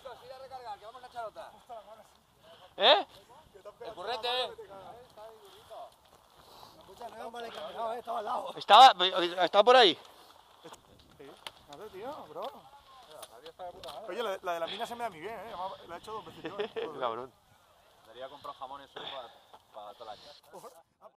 chicos, ir a recargar, que vamos a echar otra. ¿Eh? El currete, Estaba al lado. ¿Estaba por ahí? Sí, no sé, tío, bro. Oye, la de la mina se me da muy bien, La he hecho 2 veces yo, Cabrón. Debería comprar jamones solo para toda la casa.